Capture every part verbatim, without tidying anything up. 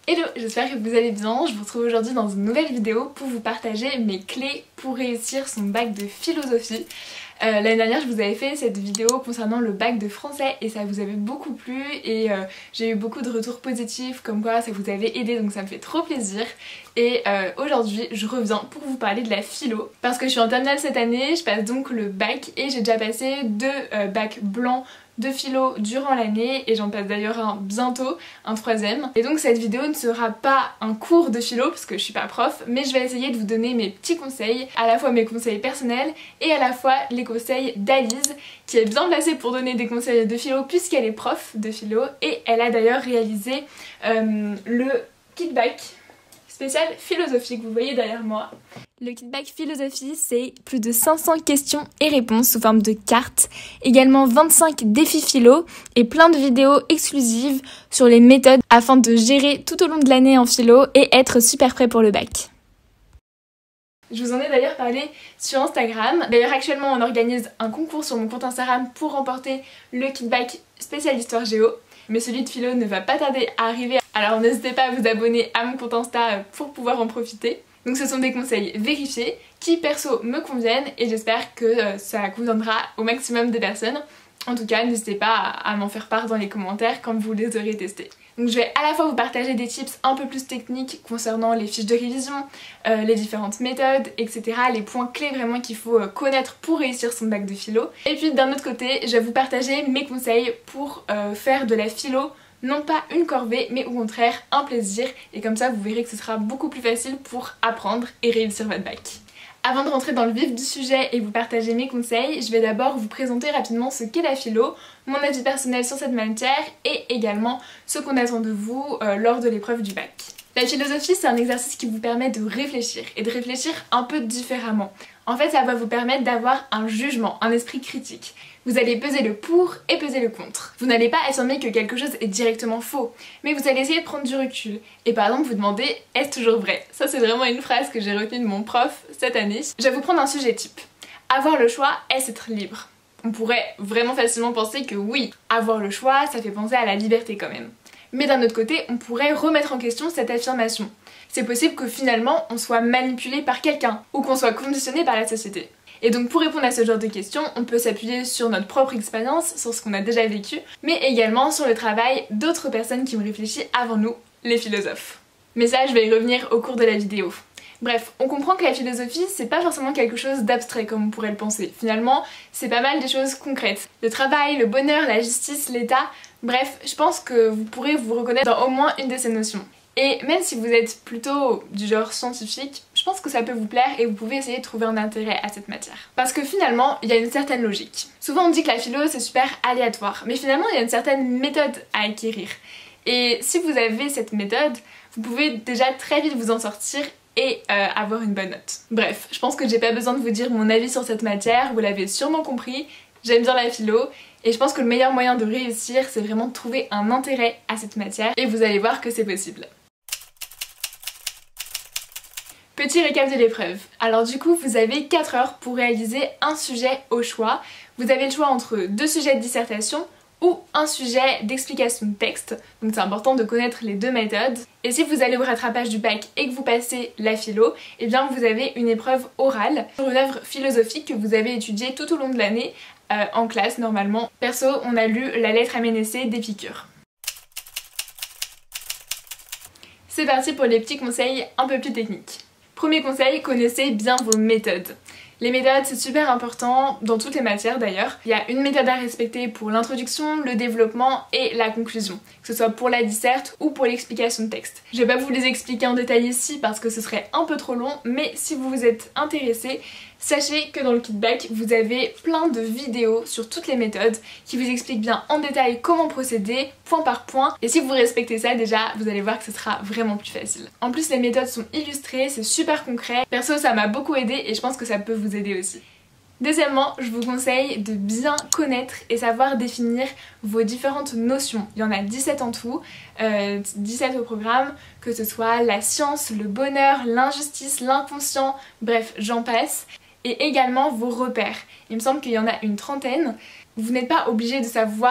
Hello, j'espère que vous allez bien. Je vous retrouve aujourd'hui dans une nouvelle vidéo pour vous partager mes clés pour réussir son bac de philosophie. Euh, L'année dernière je vous avais fait cette vidéo concernant le bac de français et ça vous avait beaucoup plu et euh, j'ai eu beaucoup de retours positifs comme quoi ça vous avait aidé, donc ça me fait trop plaisir. Et euh, aujourd'hui je reviens pour vous parler de la philo parce que je suis en terminale cette année, je passe donc le bac et j'ai déjà passé deux euh, bacs blancs de philo durant l'année et j'en passe d'ailleurs un bientôt, un troisième. Et donc cette vidéo ne sera pas un cours de philo parce que je suis pas prof, mais je vais essayer de vous donner mes petits conseils, à la fois mes conseils personnels et à la fois les conseils d'Alice qui est bien placée pour donner des conseils de philo puisqu'elle est prof de philo et elle a d'ailleurs réalisé euh, le kit bac spécial philosophie que vous voyez derrière moi. Le kit bac philosophie, c'est plus de cinq cents questions et réponses sous forme de cartes, également vingt-cinq défis philo et plein de vidéos exclusives sur les méthodes afin de gérer tout au long de l'année en philo et être super prêt pour le bac. Je vous en ai d'ailleurs parlé sur Instagram. D'ailleurs actuellement on organise un concours sur mon compte Instagram pour remporter le kit bac spécial histoire géo. Mais celui de philo ne va pas tarder à arriver, alors n'hésitez pas à vous abonner à mon compte Insta pour pouvoir en profiter. Donc ce sont des conseils vérifiés qui perso me conviennent et j'espère que ça conviendra au maximum de personnes. En tout cas n'hésitez pas à m'en faire part dans les commentaires quand vous les aurez testés. Donc je vais à la fois vous partager des tips un peu plus techniques concernant les fiches de révision, euh, les différentes méthodes, et cetera. Les points clés vraiment qu'il faut connaître pour réussir son bac de philo. Et puis d'un autre côté, je vais vous partager mes conseils pour euh, faire de la philo non pas une corvée mais au contraire un plaisir. Et comme ça vous verrez que ce sera beaucoup plus facile pour apprendre et réussir votre bac. Avant de rentrer dans le vif du sujet et vous partager mes conseils, je vais d'abord vous présenter rapidement ce qu'est la philo, mon avis personnel sur cette matière et également ce qu'on attend de vous euh, lors de l'épreuve du bac. La philosophie, c'est un exercice qui vous permet de réfléchir et de réfléchir un peu différemment. En fait, ça va vous permettre d'avoir un jugement, un esprit critique. Vous allez peser le pour et peser le contre. Vous n'allez pas affirmer que quelque chose est directement faux, mais vous allez essayer de prendre du recul. Et par exemple, vous demandez « est-ce toujours vrai ?» Ça, c'est vraiment une phrase que j'ai retenue de mon prof cette année. Je vais vous prendre un sujet type. Avoir le choix, est-ce être libre? On pourrait vraiment facilement penser que oui, avoir le choix, ça fait penser à la liberté quand même. Mais d'un autre côté, on pourrait remettre en question cette affirmation. C'est possible que finalement, on soit manipulé par quelqu'un ou qu'on soit conditionné par la société. Et donc pour répondre à ce genre de questions, on peut s'appuyer sur notre propre expérience, sur ce qu'on a déjà vécu, mais également sur le travail d'autres personnes qui ont réfléchi avant nous, les philosophes. Mais ça, je vais y revenir au cours de la vidéo. Bref, on comprend que la philosophie, c'est pas forcément quelque chose d'abstrait comme on pourrait le penser. Finalement, c'est pas mal des choses concrètes. Le travail, le bonheur, la justice, l'état, bref, je pense que vous pourrez vous reconnaître dans au moins une de ces notions. Et même si vous êtes plutôt du genre scientifique, je pense que ça peut vous plaire et vous pouvez essayer de trouver un intérêt à cette matière. Parce que finalement, il y a une certaine logique. Souvent on dit que la philo c'est super aléatoire, mais finalement il y a une certaine méthode à acquérir. Et si vous avez cette méthode, vous pouvez déjà très vite vous en sortir et euh, avoir une bonne note. Bref, je pense que j'ai pas besoin de vous dire mon avis sur cette matière, vous l'avez sûrement compris, j'aime bien la philo. Et je pense que le meilleur moyen de réussir, c'est vraiment de trouver un intérêt à cette matière et vous allez voir que c'est possible. Petit récap de l'épreuve. Alors du coup, vous avez quatre heures pour réaliser un sujet au choix. Vous avez le choix entre deux sujets de dissertation ou un sujet d'explication de texte. Donc c'est important de connaître les deux méthodes. Et si vous allez au rattrapage du bac et que vous passez la philo, eh bien vous avez une épreuve orale sur une œuvre philosophique que vous avez étudiée tout au long de l'année euh, en classe normalement. Perso, on a lu la lettre à Ménécée d'Épicure. C'est parti pour les petits conseils un peu plus techniques. Premier conseil, connaissez bien vos méthodes. Les méthodes, c'est super important dans toutes les matières d'ailleurs. Il y a une méthode à respecter pour l'introduction, le développement et la conclusion, que ce soit pour la disserte ou pour l'explication de texte. Je vais pas vous les expliquer en détail ici parce que ce serait un peu trop long, mais si vous vous êtes intéressé, sachez que dans le kit bac, vous avez plein de vidéos sur toutes les méthodes qui vous expliquent bien en détail comment procéder, point par point. Et si vous respectez ça déjà, vous allez voir que ce sera vraiment plus facile. En plus, les méthodes sont illustrées, c'est super concret. Perso, ça m'a beaucoup aidé et je pense que ça peut vous aider aussi. Deuxièmement, je vous conseille de bien connaître et savoir définir vos différentes notions. Il y en a dix-sept en tout, euh, dix-sept au programme, que ce soit la science, le bonheur, l'injustice, l'inconscient, bref, j'en passe. Et également vos repères. Il me semble qu'il y en a une trentaine. Vous n'êtes pas obligé de savoir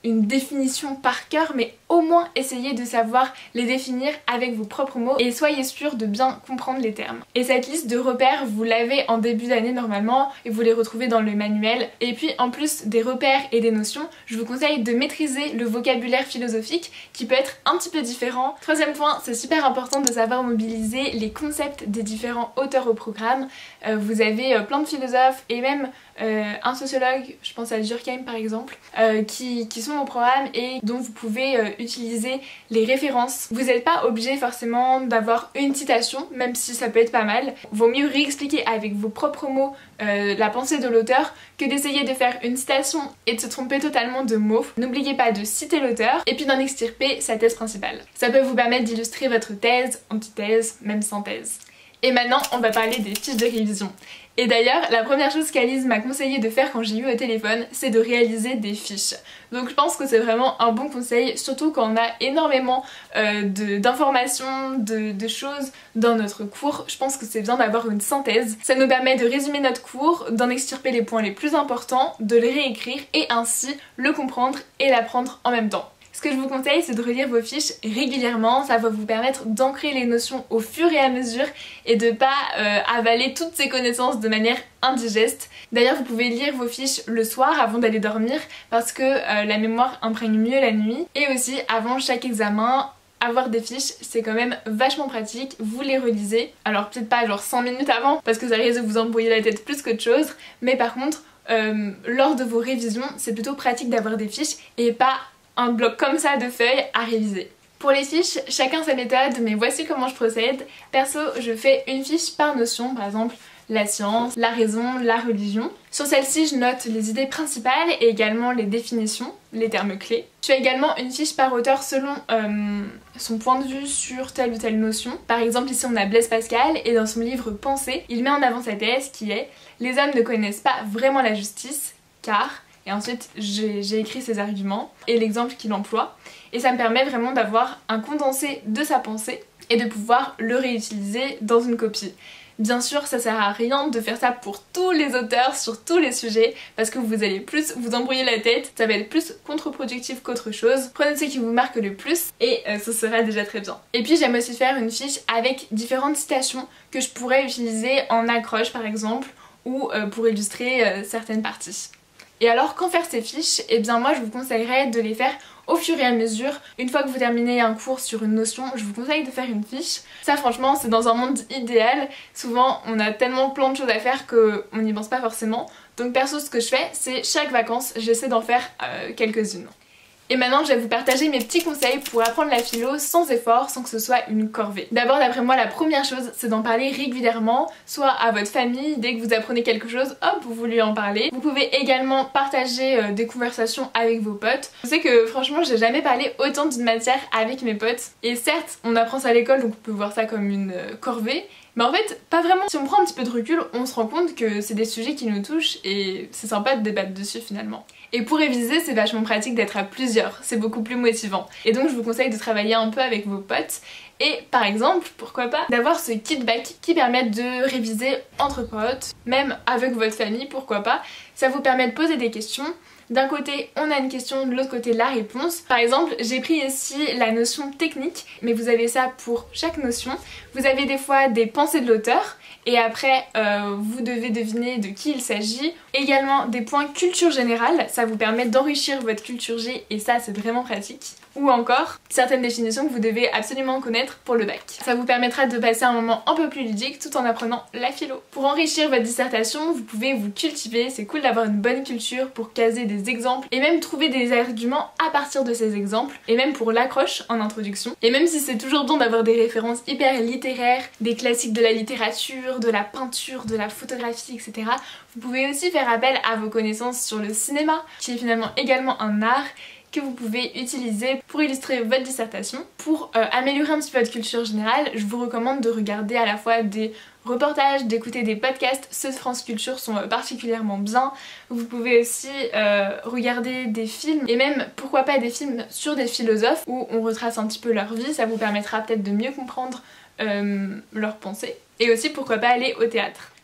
une définition par cœur, mais au moins essayez de savoir les définir avec vos propres mots et soyez sûr de bien comprendre les termes. Et cette liste de repères, vous l'avez en début d'année normalement et vous les retrouvez dans le manuel. Et puis en plus des repères et des notions, je vous conseille de maîtriser le vocabulaire philosophique qui peut être un petit peu différent. Troisième point, c'est super important de savoir mobiliser les concepts des différents auteurs au programme. Euh, vous avez euh, plein de philosophes et même euh, un sociologue, je pense à Durkheim par exemple, euh, qui, qui sont au programme et dont vous pouvez euh, utiliser les références. Vous n'êtes pas obligé forcément d'avoir une citation, même si ça peut être pas mal. Vaut mieux réexpliquer avec vos propres mots euh, la pensée de l'auteur que d'essayer de faire une citation et de se tromper totalement de mots. N'oubliez pas de citer l'auteur et puis d'en extirper sa thèse principale. Ça peut vous permettre d'illustrer votre thèse, antithèse, même synthèse. Et maintenant, on va parler des fiches de révision. Et d'ailleurs, la première chose qu'Alice m'a conseillé de faire quand j'ai eu au téléphone, c'est de réaliser des fiches. Donc je pense que c'est vraiment un bon conseil, surtout quand on a énormément euh, d'informations, de, de, de choses dans notre cours. Je pense que c'est bien d'avoir une synthèse. Ça nous permet de résumer notre cours, d'en extirper les points les plus importants, de les réécrire et ainsi le comprendre et l'apprendre en même temps. Ce que je vous conseille, c'est de relire vos fiches régulièrement, ça va vous permettre d'ancrer les notions au fur et à mesure et de pas euh, avaler toutes ces connaissances de manière indigeste. D'ailleurs, vous pouvez lire vos fiches le soir avant d'aller dormir parce que euh, la mémoire imprègne mieux la nuit et aussi avant chaque examen. Avoir des fiches, c'est quand même vachement pratique, vous les relisez, alors peut-être pas genre cinq minutes avant parce que ça risque de vous embrouiller la tête plus qu'autre chose, mais par contre, euh, lors de vos révisions, c'est plutôt pratique d'avoir des fiches et pas un bloc comme ça de feuilles à réviser. Pour les fiches, chacun sa méthode, mais voici comment je procède. Perso, je fais une fiche par notion, par exemple la science, la raison, la religion. Sur celle-ci, je note les idées principales et également les définitions, les termes clés. Je fais également une fiche par auteur selon euh, son point de vue sur telle ou telle notion. Par exemple, ici on a Blaise Pascal et dans son livre Pensée, il met en avant sa thèse qui est « Les hommes ne connaissent pas vraiment la justice car… » Et ensuite j'ai écrit ses arguments et l'exemple qu'il emploie et ça me permet vraiment d'avoir un condensé de sa pensée et de pouvoir le réutiliser dans une copie. Bien sûr, ça sert à rien de faire ça pour tous les auteurs sur tous les sujets parce que vous allez plus vous embrouiller la tête, ça va être plus contre-productif qu'autre chose. Prenez ce qui vous marque le plus et euh, ce sera déjà très bien. Et puis j'aime aussi faire une fiche avec différentes citations que je pourrais utiliser en accroche par exemple ou euh, pour illustrer euh, certaines parties. Et alors, quand faire ces fiches? Eh bien moi je vous conseillerais de les faire au fur et à mesure. Une fois que vous terminez un cours sur une notion, je vous conseille de faire une fiche. Ça franchement c'est dans un monde idéal. Souvent on a tellement plein de choses à faire qu'on n'y pense pas forcément. Donc perso ce que je fais c'est chaque vacances j'essaie d'en faire euh, quelques-unes. Et maintenant je vais vous partager mes petits conseils pour apprendre la philo sans effort, sans que ce soit une corvée. D'abord d'après moi la première chose c'est d'en parler régulièrement, soit à votre famille, dès que vous apprenez quelque chose, hop vous lui en parlez. Vous pouvez également partager euh, des conversations avec vos potes. Je sais que franchement j'ai jamais parlé autant d'une matière avec mes potes. Et certes on apprend ça à l'école donc on peut voir ça comme une euh, corvée. Mais en fait, pas vraiment. Si on prend un petit peu de recul, on se rend compte que c'est des sujets qui nous touchent et c'est sympa de débattre dessus finalement. Et pour réviser, c'est vachement pratique d'être à plusieurs, c'est beaucoup plus motivant. Et donc je vous conseille de travailler un peu avec vos potes et par exemple, pourquoi pas, d'avoir ce kit back qui permet de réviser entre potes, même avec votre famille, pourquoi pas. Ça vous permet de poser des questions. D'un côté on a une question, de l'autre côté la réponse. Par exemple j'ai pris ici la notion technique, mais vous avez ça pour chaque notion. Vous avez des fois des pensées de l'auteur et après euh, vous devez deviner de qui il s'agit. Également des points culture générale, ça vous permet d'enrichir votre culture G et ça c'est vraiment pratique. Ou encore certaines définitions que vous devez absolument connaître pour le bac. Ça vous permettra de passer un moment un peu plus ludique tout en apprenant la philo. Pour enrichir votre dissertation, vous pouvez vous cultiver, c'est cool d'avoir une bonne culture pour caser des exemples et même trouver des arguments à partir de ces exemples et même pour l'accroche en introduction. Et même si c'est toujours bon d'avoir des références hyper littéraires, des classiques de la littérature, de la peinture, de la photographie, et cetera, vous pouvez aussi faire appel à vos connaissances sur le cinéma, qui est finalement également un art que vous pouvez utiliser pour illustrer votre dissertation. Pour euh, améliorer un petit peu votre culture générale, je vous recommande de regarder à la fois des reportages, d'écouter des podcasts. Ceux de France Culture sont euh, particulièrement bien. Vous pouvez aussi euh, regarder des films et même pourquoi pas des films sur des philosophes où on retrace un petit peu leur vie, ça vous permettra peut-être de mieux comprendre euh, leurs pensées. Et aussi pourquoi pas aller au théâtre.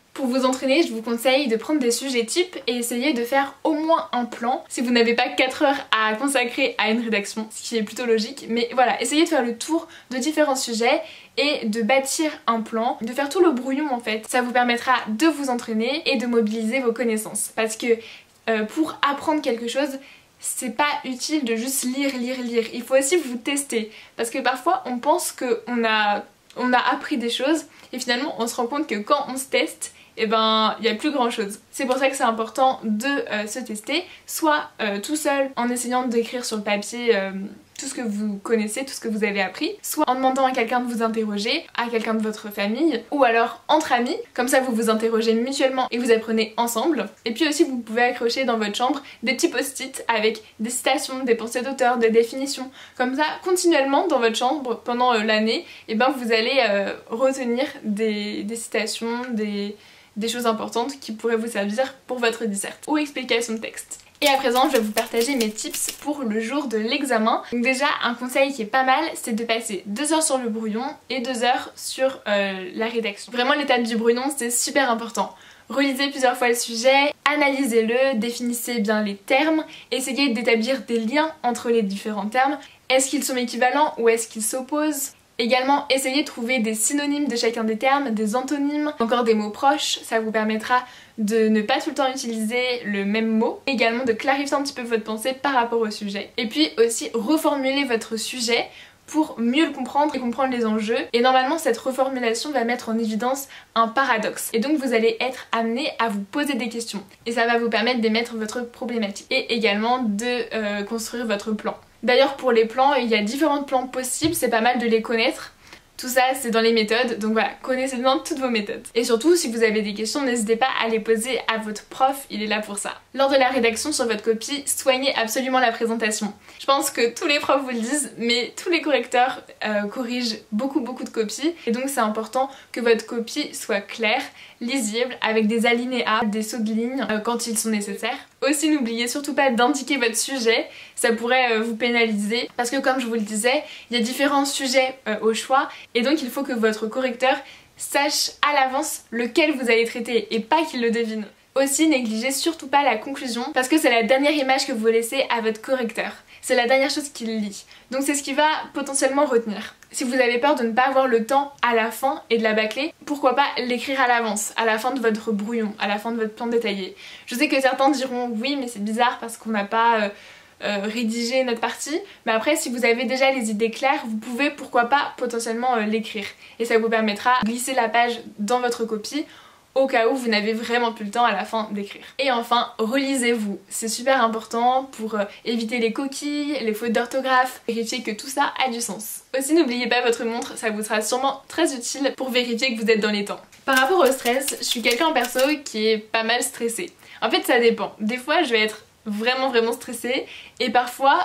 Pour vous entraîner, je vous conseille de prendre des sujets types et essayer de faire au moins un plan si vous n'avez pas quatre heures à consacrer à une rédaction, ce qui est plutôt logique. Mais voilà, essayez de faire le tour de différents sujets et de bâtir un plan, de faire tout le brouillon en fait. Ça vous permettra de vous entraîner et de mobiliser vos connaissances. Parce que euh, pour apprendre quelque chose, c'est pas utile de juste lire, lire, lire. Il faut aussi vous tester. Parce que parfois on pense qu'on a, on a appris des choses et finalement on se rend compte que quand on se teste, et eh ben il n'y a plus grand chose. C'est pour ça que c'est important de euh, se tester, soit euh, tout seul en essayant d'écrire sur le papier euh, tout ce que vous connaissez, tout ce que vous avez appris, soit en demandant à quelqu'un de vous interroger, à quelqu'un de votre famille, ou alors entre amis, comme ça vous vous interrogez mutuellement et vous apprenez ensemble. Et puis aussi vous pouvez accrocher dans votre chambre des petits post-it avec des citations, des pensées d'auteur, des définitions. Comme ça, continuellement dans votre chambre pendant euh, l'année, et ben vous allez euh, retenir des, des citations, des... des choses importantes qui pourraient vous servir pour votre disserte ou explication de texte. Et à présent, je vais vous partager mes tips pour le jour de l'examen. Donc déjà, un conseil qui est pas mal, c'est de passer deux heures sur le brouillon et deux heures sur euh, la rédaction. Vraiment, l'étape du brouillon, c'est super important. Relisez plusieurs fois le sujet, analysez-le, définissez bien les termes, essayez d'établir des liens entre les différents termes. Est-ce qu'ils sont équivalents ou est-ce qu'ils s'opposent ? Également, essayez de trouver des synonymes de chacun des termes, des antonymes, encore des mots proches, ça vous permettra de ne pas tout le temps utiliser le même mot. Également de clarifier un petit peu votre pensée par rapport au sujet. Et puis aussi reformuler votre sujet pour mieux le comprendre et comprendre les enjeux. Et normalement cette reformulation va mettre en évidence un paradoxe. Et donc vous allez être amené à vous poser des questions. Et ça va vous permettre d'émettre votre problématique. Et également de euh, construire votre plan. D'ailleurs pour les plans, il y a différents plans possibles, c'est pas mal de les connaître. Tout ça c'est dans les méthodes, donc voilà, connaissez bien toutes vos méthodes. Et surtout si vous avez des questions, n'hésitez pas à les poser à votre prof, il est là pour ça. Lors de la rédaction sur votre copie, soignez absolument la présentation. Je pense que tous les profs vous le disent, mais tous les correcteurs euh, corrigent beaucoup beaucoup de copies. Et donc c'est important que votre copie soit claire, lisible, avec des alinéas, des sauts de ligne euh, quand ils sont nécessaires. Aussi n'oubliez surtout pas d'indiquer votre sujet, ça pourrait euh, vous pénaliser parce que comme je vous le disais, il y a différents sujets euh, au choix et donc il faut que votre correcteur sache à l'avance lequel vous allez traiter et pas qu'il le devine. Aussi négligez surtout pas la conclusion parce que c'est la dernière image que vous laissez à votre correcteur. C'est la dernière chose qu'il lit. Donc c'est ce qui va potentiellement retenir. Si vous avez peur de ne pas avoir le temps à la fin et de la bâcler, pourquoi pas l'écrire à l'avance, à la fin de votre brouillon, à la fin de votre plan détaillé. Je sais que certains diront oui mais c'est bizarre parce qu'on n'a pas euh, euh, rédigé notre partie, mais après si vous avez déjà les idées claires, vous pouvez pourquoi pas potentiellement euh, l'écrire. Et ça vous permettra de glisser la page dans votre copie au cas où vous n'avez vraiment plus le temps à la fin d'écrire. Et enfin, relisez-vous. C'est super important pour euh, éviter les coquilles, les fautes d'orthographe, vérifier que tout ça a du sens. Aussi n'oubliez pas votre montre, ça vous sera sûrement très utile pour vérifier que vous êtes dans les temps. Par rapport au stress, je suis quelqu'un perso qui est pas mal stressé. En fait ça dépend. Des fois je vais être vraiment vraiment stressée et parfois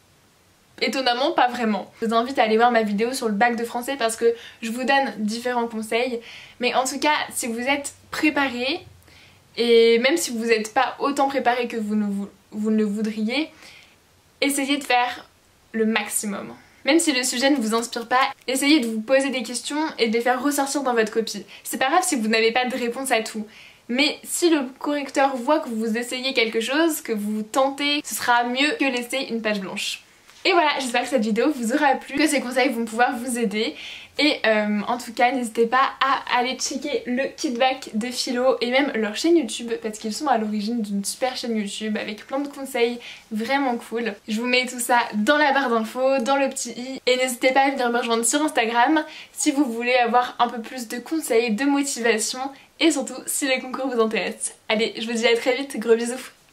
étonnamment pas vraiment. Je vous invite à aller voir ma vidéo sur le bac de français parce que je vous donne différents conseils. Mais en tout cas, si vous êtes préparé, et même si vous n'êtes pas autant préparé que vous ne, vous, vous ne le voudriez, essayez de faire le maximum. Même si le sujet ne vous inspire pas, essayez de vous poser des questions et de les faire ressortir dans votre copie. C'est pas grave si vous n'avez pas de réponse à tout. Mais si le correcteur voit que vous essayez quelque chose, que vous tentez, ce sera mieux que laisser une page blanche. Et voilà, j'espère que cette vidéo vous aura plu, que ces conseils vont pouvoir vous aider. Et euh, en tout cas, n'hésitez pas à aller checker le Kitback de Philo et même leur chaîne YouTube parce qu'ils sont à l'origine d'une super chaîne YouTube avec plein de conseils vraiment cool. Je vous mets tout ça dans la barre d'infos, dans le petit i. Et n'hésitez pas à venir me rejoindre sur Instagram si vous voulez avoir un peu plus de conseils, de motivation et surtout si les concours vous intéressent. Allez, je vous dis à très vite, gros bisous!